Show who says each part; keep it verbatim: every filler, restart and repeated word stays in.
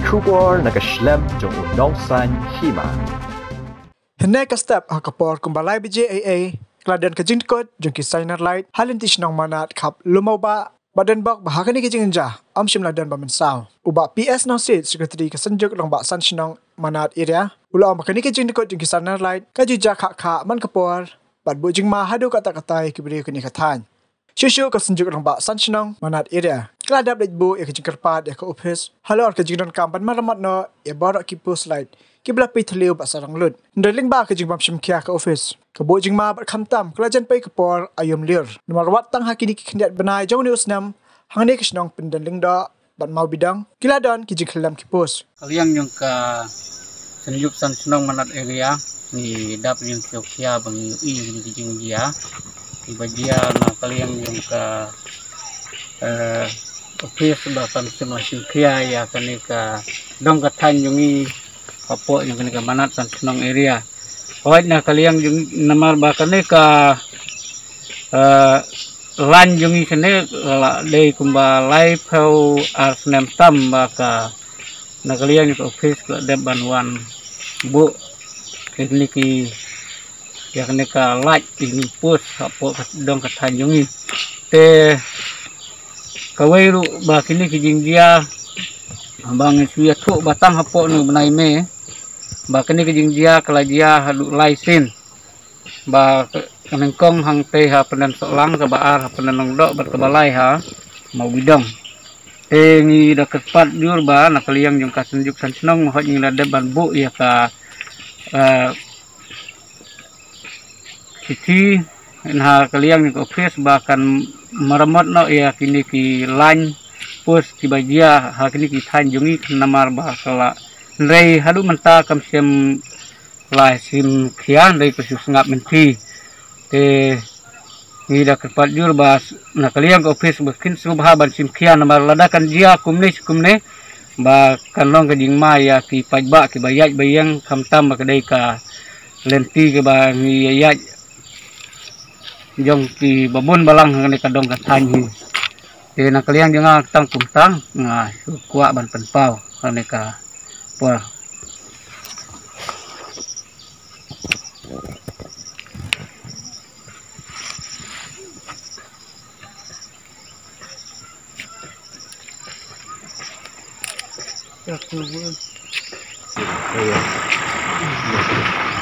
Speaker 1: Kubor nagashlam jong unongsan hima.
Speaker 2: Henay ka step ang kapor kung balay B J A A, kladan ka jingkot, jong kisaynar light, halin tish nang manat kap lumaw ba, badan bak bahaka ni kijing inja, am sim ladan ba mensaw. Uba P S now seat, sekretary kasanjuk lang ba san sinang manat area, ula ang makani kijing jingkot jong kisaynar light, kajuja kak ka man kapor, bad bu jing mahadu kata-katay kibri kini katan. Shushu kasanjuk lang ba san sinang manat area. Keladap lej bu ya kijing kerpat ya ke office, halor kijing don kampan maramat no, ya barak kipus light. Kibla pi thliu ba sarang lut ndreling ba ka jingbam shimkhia ka office ka bo jingma ba khamtam klajan pai ka por ayum lir numar wat tang hakini ki khndiat banai jong ni usnam hangni kisnong pendanling da ban mau bidang kiladon ki jingkhalam ki pos
Speaker 3: kaliang yung ka sanjuk san senong manat area ni dap yung shimkhia bang i ni jing dia ibajia na kaliang yung ka eh office ba san shimkhia ya kanika dong ka tan yung i apo yung kanika manat san senong area kawait na kaliang yung namar ba kanika uh, lan yung isane la day kumba live how as nem tam ba ka na kaliang yung office ka deban wan bu kiniki ya kanika like ini post apo dong katan yung te kawairu ba kiniki jing dia bang suya tu batang hapo nu benai me ba kini kijing dia kala dia hadu laisin ba kanengkong hang te ha penan solang ka baar ha penan nongdok berkebalai ha mau bidong te ngi da kepat jur ba na kaliang yung kasenjuk san senong hot ngi lade ban bu ya ka uh, siti ha kaliang yung office ba kan maramot no ya kini ki line pus kibajia ha kini ki tanjungi namar ba kala Rei hadu menta kam sim lai sim kian rei kusus ngap menti te ngira kepat jur bas na kaliang office bukin subha ban sim kian namar ladakan dia kumne kumne ba kanong kajing ma ya ki pajba ki bayaj bayang kamtam ba kedai ka lenti ke ba ngi yaj jong ki babon balang ngane kadong ka tanhi te na kaliang jangan tang kumtang nga kuat ban penpau ngane ka Wah. Ya,